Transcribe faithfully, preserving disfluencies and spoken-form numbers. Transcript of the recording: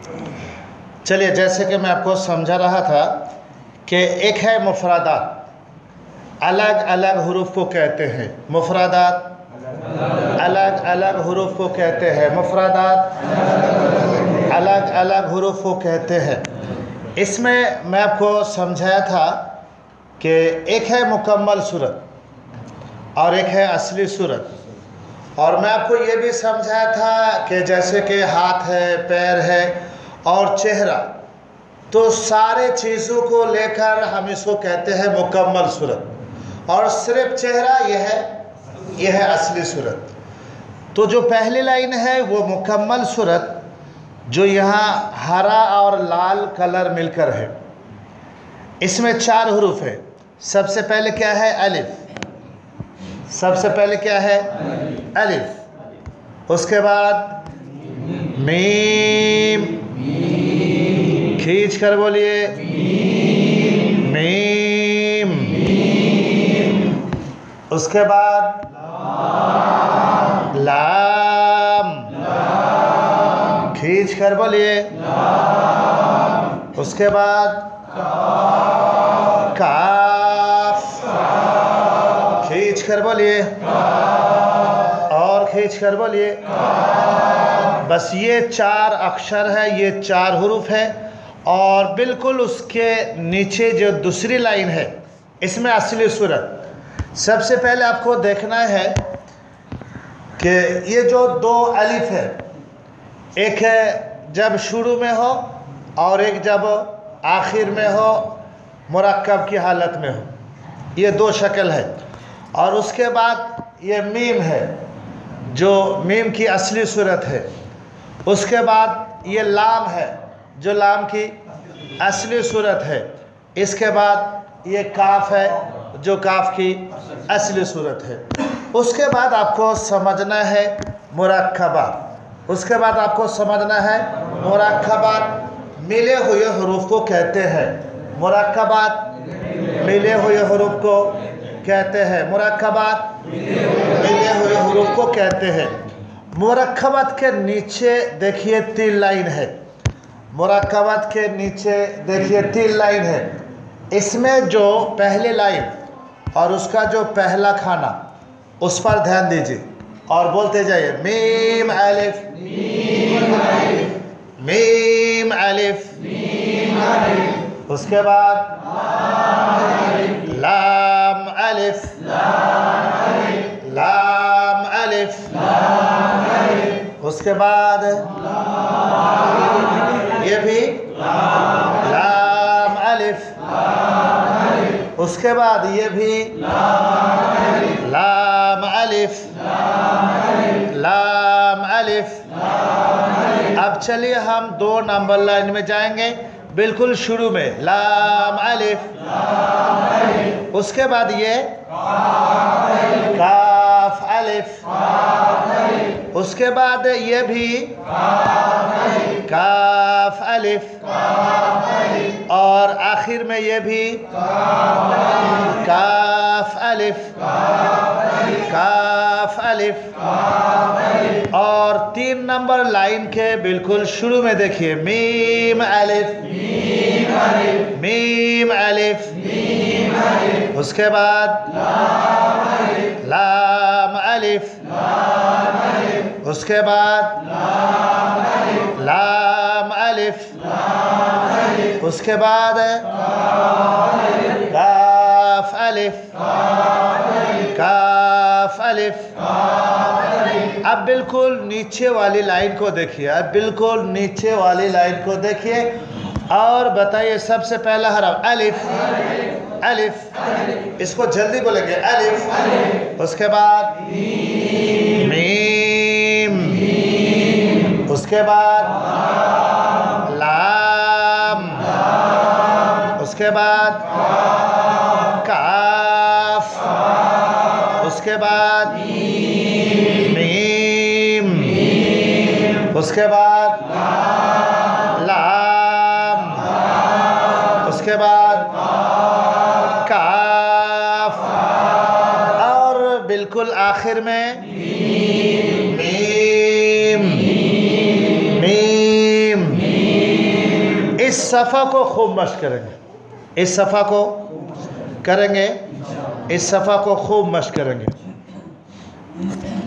चलिए, जैसे कि मैं आपको समझा रहा था कि एक है मुफरादात, अलग अलग हुरूफ को कहते हैं मुफरादात, अलग अलग हुरूफ को कहते हैं मुफरादात, अलग अलग हुरूफ को कहते हैं। इसमें मैं आपको समझाया था कि एक है मुकम्मल सूरत और एक है असली सूरत, और मैं आपको ये भी समझाया था कि जैसे कि हाथ है, पैर है और चेहरा, तो सारे चीज़ों को लेकर हम इसको कहते हैं मुकम्मल सूरत, और सिर्फ चेहरा यह है यह है असली सूरत। तो जो पहली लाइन है वो मुकम्मल सूरत, जो यहाँ हरा और लाल कलर मिलकर है। इसमें चार हुरूफ है। सबसे पहले क्या है? अलिफ। सबसे पहले क्या है? अलिफ। उसके बाद मीम, खींच कर बोलिए मीम। उसके बाद लाम, खींच कर बोलिए। उसके बाद काफ, खींच कर बोलिए और खींच कर बोलिए। बस ये चार अक्षर है, ये चार हुरूफ है। और बिल्कुल उसके नीचे जो दूसरी लाइन है, इसमें असली सूरत। सबसे पहले आपको देखना है कि ये जो दो अलिफ है, एक है जब शुरू में हो और एक जब आखिर में हो, मुरक्कब की हालत में हो, ये दो शक्ल है। और उसके बाद ये मीम है, जो मीम की असली सूरत है। उसके बाद ये लाम है, जो लाम की असली सूरत है। इसके बाद ये काफ है, जो काफ की असली सूरत है। उसके बाद आपको समझना है मुरक्कबात। उसके बाद आपको समझना है मुरक्कबात मिले हुए हुरूफ को कहते हैं। मुरक्कबात मिले हुए हुरूफ को कहते हैं। मुरक्कबात मिले हुए हुरूफ को कहते हैं। मुरक्कबात के नीचे देखिए तीन लाइन है। मुरक्कबात के नीचे देखिए तीन लाइन है। इसमें जो पहली लाइन और उसका जो पहला खाना, उस पर ध्यान दीजिए और बोलते जाइए मीम अलिफ, मीम अलिफ। उसके बाद लाम अलिफ, लाम अलिफ। उसके बाद ये भी लाम अलिफ। उसके बाद ये भी लाम अलिफ, लाम अलिफ। अब चलिए हम दो नंबर लाइन में जाएंगे। बिल्कुल शुरू में लाम अलिफ, उसके बाद ये काफ अलिफ, उसके बाद ये भी काफ अलिफ, और आखिर में ये भी काफ अलिफ, काफ अलिफ। और तीन नंबर लाइन के बिल्कुल शुरू में देखिए मीम अलिफ, मीम अलिफ। उसके बाद लाम अलिफ, उसके बाद लाम अलिफ, उसके बाद काफ अलिफ, काफ अलिफ। अब बिल्कुल नीचे वाली लाइन को देखिए, अब बिल्कुल नीचे वाली लाइन को देखिए और बताइए सबसे पहला हरफ अलिफ, अलिफ। इसको जल्दी बोलेंगे अलिफ। उसके बाद मीम, उसके बाद लाम, उसके बाद काफ, उसके बाद मीम, उसके बाद लाम, उसके बाद काफ, और बिल्कुल आखिर में मीम, मीम। इस सफ़ा को खूब मश्क करेंगे, इस सफ़ा को करेंगे, इस सफ़ा को खूब मश्क करेंगे।